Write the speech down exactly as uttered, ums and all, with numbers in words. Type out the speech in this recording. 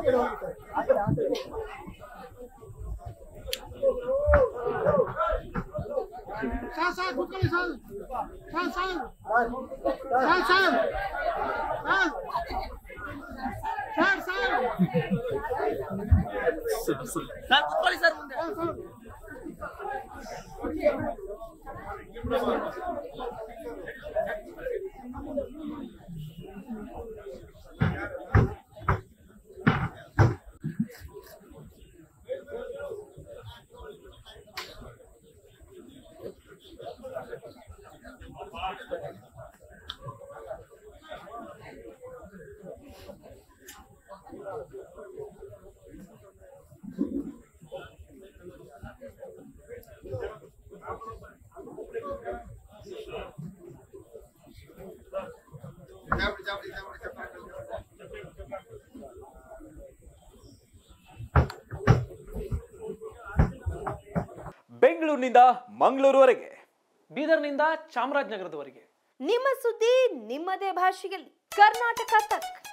Sir sir ಕೂತ್ಕೊಳ್ಳಿ sir sir sir sir sir sir sir sir ಕೂತ್ಕೊಳ್ಳಿ sir ಮುಂದೆ ಬೆಂಗಳೂರಿನಿಂದ ಮಂಗಳೂರುವರೆಗೆ, ಬೀದರ್ನಿಂದ ಚಾಮರಾಜನಗರದವರೆಗೆ ನಿಮ್ಮ ಸುದ್ದಿ ನಿಮ್ಮದೇ ಭಾಷೆಯಲ್ಲಿ ಕರ್ನಾಟಕ ತಕ್.